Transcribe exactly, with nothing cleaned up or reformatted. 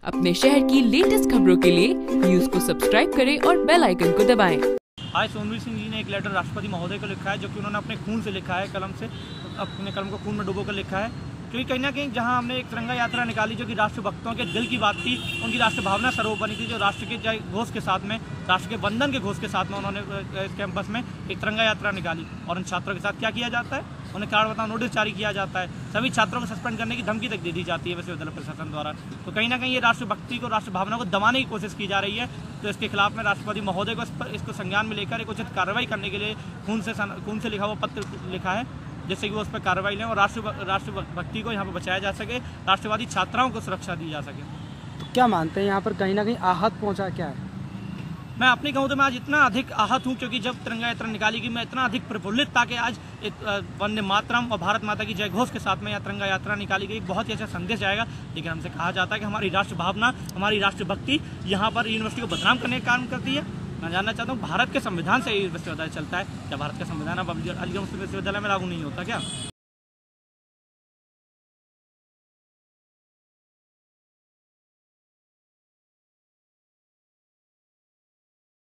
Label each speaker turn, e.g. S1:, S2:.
S1: अपने शहर की लेटेस्ट खबरों के लिए न्यूज को सब्सक्राइब करें और बेल आइकन को दबाएं।
S2: आज सोनवीर सिंह जी ने एक लेटर राष्ट्रपति महोदय को लिखा है, जो कि उन्होंने अपने खून से लिखा है, कलम से अपने कलम को खून में डुबो कर लिखा है। क्योंकि कहीं ना कहीं जहां हमने एक तिरंगा यात्रा निकाली जो कि राष्ट्र भक्तों के दिल की बात थी, उनकी राष्ट्र भावना सर्वोपरि थी, जो राष्ट्र के जय घोष के साथ में, राष्ट्र के वंदन के घोष के साथ में उन्होंने इस कैंपस में एक तिरंगा यात्रा निकाली। और उन छात्रों के साथ क्या किया जाता है, उन्हें कारण बताओ नोटिस जारी किया जाता है, सभी छात्रों को सस्पेंड करने की धमकी तक दे दी जाती है विश्वविद्यालय प्रशासन द्वारा। तो कहीं ना कहीं ये राष्ट्र भक्ति को, राष्ट्र भावना को दबाने की कोशिश की जा रही है। तो इसके खिलाफ में राष्ट्रपति महोदय को इस पर इसको संज्ञान में लेकर एक उचित कार्रवाई करने के लिए खून से खून से लिखा हुआ पत्र लिखा है, जिससे कि वो उस पर कार्रवाई लें और राष्ट्र राष्ट्र भक्ति को यहाँ पर बचाया जा सके, राष्ट्रवादी छात्राओं को सुरक्षा दी जा सके।
S3: तो क्या मानते हैं यहाँ पर कहीं ना कहीं आहत पहुँचा क्या है?
S2: मैं अपनी कहूँ तो मैं आज इतना अधिक आहत हूँ, क्योंकि जब तिरंगा यात्रा निकाली गई मैं इतना अधिक प्रफुल्लित था कि आज वंदे मातरम और भारत माता की जय घोष के साथ में यह तिरंगा यात्रा निकाली गई। बहुत ही अच्छा संदेश आएगा। लेकिन हमसे कहा जाता है कि हमारी राष्ट्र भावना, हमारी राष्ट्र भक्ति यहाँ पर यूनिवर्सिटी को बदनाम करने का काम करती है। मैं जानना चाहता हूँ, भारत के संविधान से ये विश्वविद्यालय चलता है क्या? भारत का संविधान अब अलीगढ़ मुस्लिम विश्वविद्यालय में लागू नहीं होता क्या?